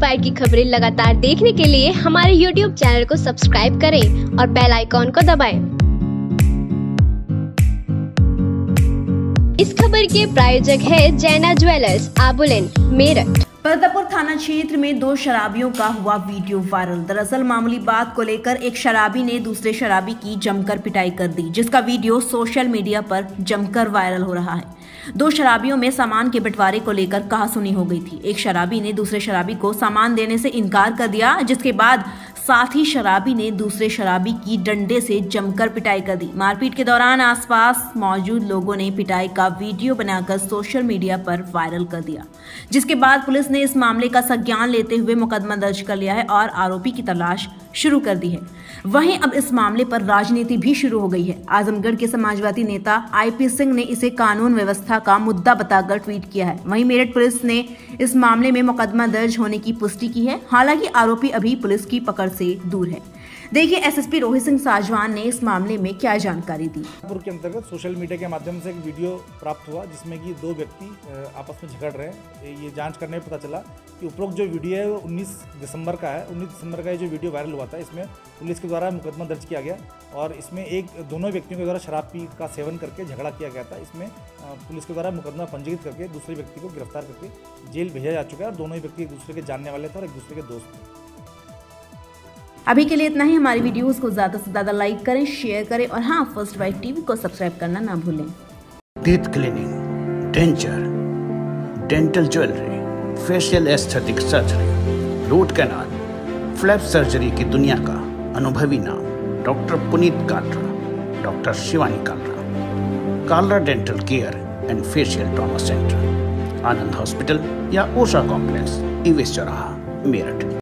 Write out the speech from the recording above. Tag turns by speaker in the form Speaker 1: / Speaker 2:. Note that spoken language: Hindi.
Speaker 1: इंस्पायर की खबरें लगातार देखने के लिए हमारे YouTube चैनल को सब्सक्राइब करें और बेल आइकॉन को दबाएं। इस खबर के प्रायोजक है जैना ज्वेलर्स, आबुलेन, मेरठ।
Speaker 2: परतापुर थाना क्षेत्र में दो शराबियों का हुआ वीडियो वायरल। दरअसल मामूली बात को लेकर एक शराबी ने दूसरे शराबी की जमकर पिटाई कर दी, जिसका वीडियो सोशल मीडिया पर जमकर वायरल हो रहा है। दो शराबियों में सामान के बंटवारे को लेकर कहासुनी हो गई थी। एक शराबी ने दूसरे शराबी को सामान देने से इनकार कर दिया, जिसके बाद साथ ही शराबी ने दूसरे शराबी की डंडे से जमकर पिटाई कर दी। मारपीट के दौरान आसपास मौजूद लोगों ने पिटाई का वीडियो बनाकर सोशल मीडिया पर वायरल कर दिया, जिसके बाद पुलिस ने इस मामले का संज्ञान लेते हुए मुकदमा दर्ज कर लिया है और आरोपी की तलाश शुरू कर दी है। वहीं अब इस मामले पर राजनीति भी शुरू हो गई है। आजमगढ़ के समाजवादी नेता IP सिंह ने इसे कानून व्यवस्था का मुद्दा बताकर ट्वीट किया है। वहीं मेरठ पुलिस ने इस मामले में मुकदमा दर्ज होने की पुष्टि की है। हालांकि आरोपी अभी पुलिस की पकड़ से दूर है। देखिए SSP रोहित सिंह साजवान ने इस मामले में क्या जानकारी दी।
Speaker 3: के अंतर्गत सोशल मीडिया के माध्यम से एक वीडियो प्राप्त हुआ, जिसमें कि दो व्यक्ति आपस में झगड़ रहे हैं। ये जांच करने में पता चला कि उपरोक्त जो वीडियो है वो 19 दिसंबर का है। 19 दिसंबर का ये जो वीडियो वायरल हुआ था, इसमें पुलिस के द्वारा मुकदमा दर्ज किया गया और इसमें दोनों व्यक्तियों के द्वारा शराब का सेवन करके झगड़ा किया गया था। इसमें पुलिस के द्वारा मुकदमा पंजीकृत करके दूसरे व्यक्ति को गिरफ्तार करके जेल भेजा जा चुका है और दोनों ही व्यक्ति एक दूसरे के जानने वाले थे और एक दूसरे के दोस्त थे।
Speaker 2: अभी के लिए इतना ही। हमारी वीडियोस को ज़्यादा से ज़्यादा लाइक करें, शेयर करें और हाँ, फर्स्ट बाइट टीवी को सब्सक्राइब करना ना भूलें।
Speaker 4: Teeth cleaning, denture, dental jewellery, facial aesthetic surgery, root canal, flap surgery की दुनिया का अनुभवी नाम doctor Puneet Kalra, doctor Shivani Kalra, Kalra dental care and facial trauma centre, Anand hospital या ओशा कॉम्प्लेक्स, ईवेस चौराहा, मेरठ।